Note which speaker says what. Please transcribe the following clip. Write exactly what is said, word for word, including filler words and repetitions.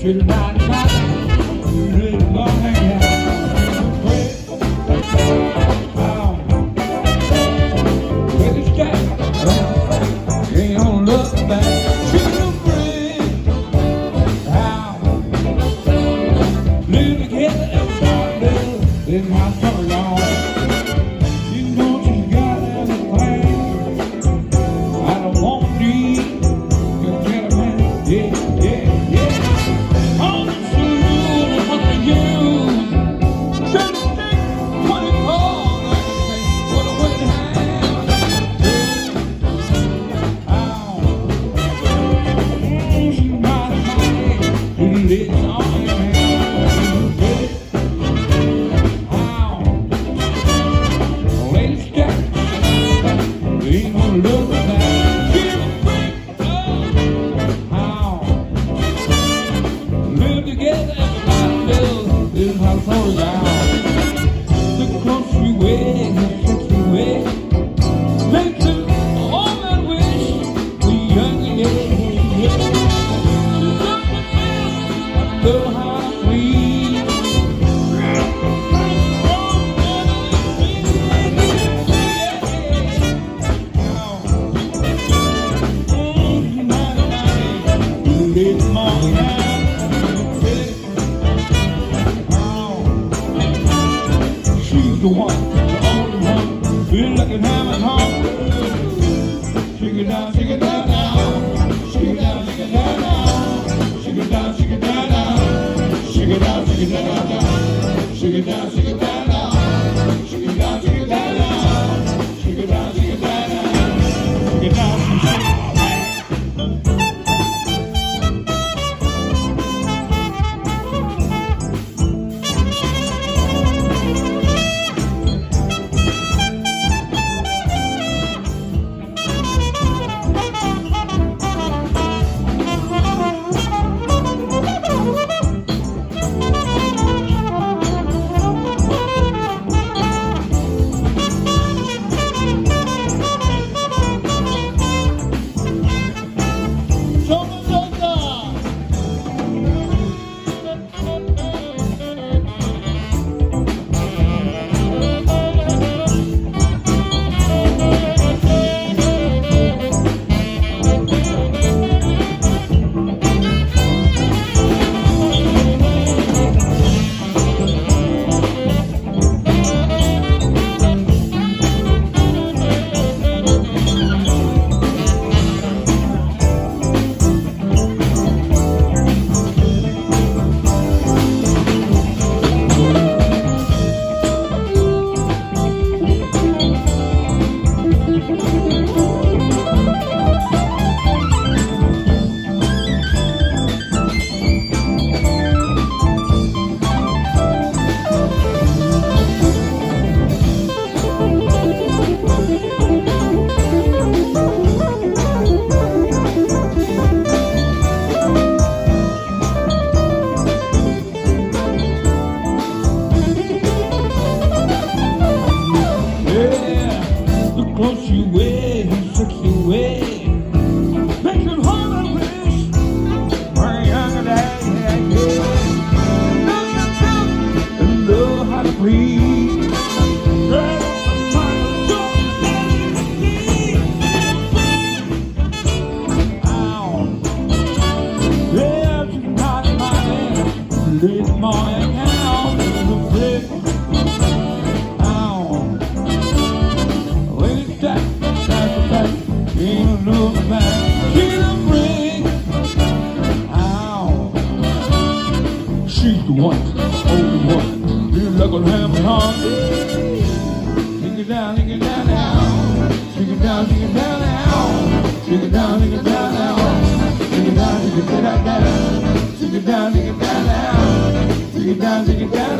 Speaker 1: She's not nice, really long hair. With the step, ain't gonna look back. She's a friend. How? Live together, everybody live in my summer yard. You know she's got everything I don't want to need. You gentleman, yeah, yeah, yeah. The one, the only one, feel like an hammer home. Shake it down, shake it down now. Shake it down, shake it down now. Shake it down, shake it down now. Shake it down, shake it down now. Shake it down, shake it down now. Shake it down, shake it down now. Shake it down, shake it down now. Shake it down, shake it down. She's the one, only one. Feel like a hammer hard. Take it down, take it down now. Take it down, take it down now. Take it down, take it down now. Take it down, take it down now. Take it down, take it down now. Take it down, take it down.